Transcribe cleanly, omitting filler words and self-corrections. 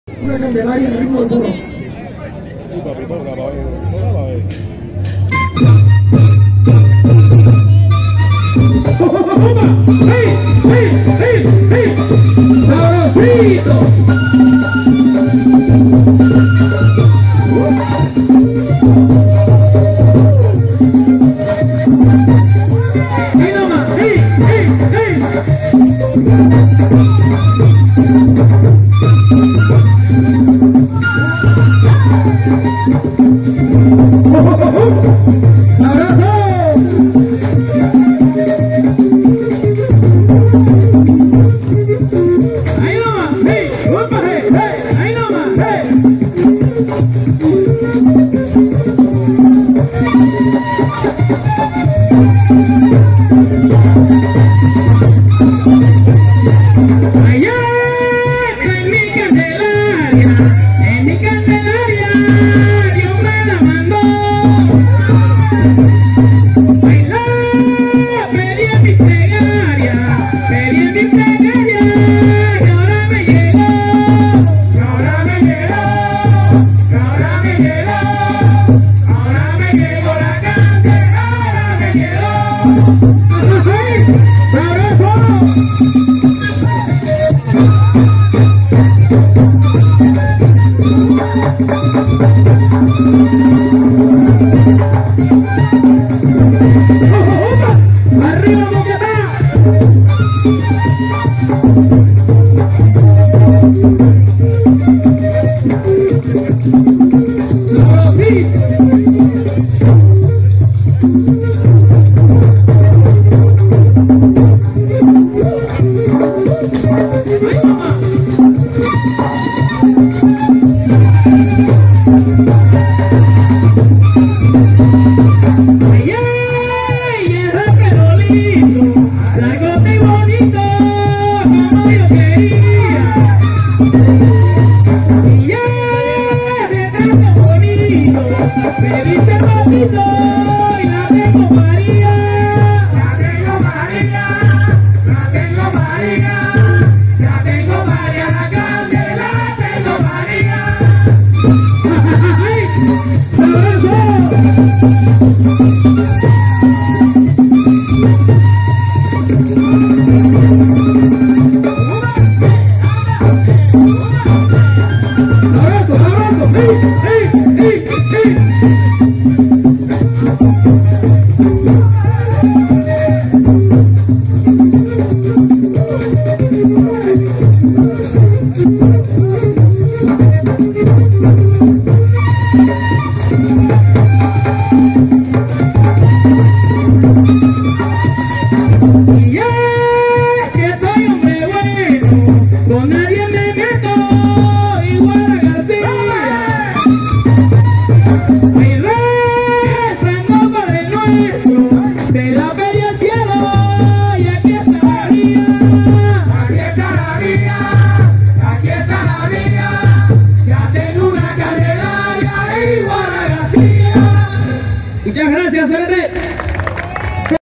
Una Candelaria en el ritmo del porro. Y papi, toca pa' ver, toca pa' ver. ¡Hey! ¡Hey! ¡Hey! ¡Hey! ¡Sabrosito! ¡Ahí nomás! ¡Hey! ¡Hey! ¡Hey! ¡Abrazo! Ahí nomás, hey, opa, hey, hey, ahí nomás, hey. Allá en mi Candelaria, Dios me la mandó. Bailar, pedí en mi plegaria, y ahora me llegó, ahora me llegó, ahora me llegó, ahora me llegó la Candelaria, me llegó. ¡Ay! ¡Sabroso! ¡Arriba, Mukatá! Largote y bonito, como yo quería. Y ya, retrato bonito, me diste poquito.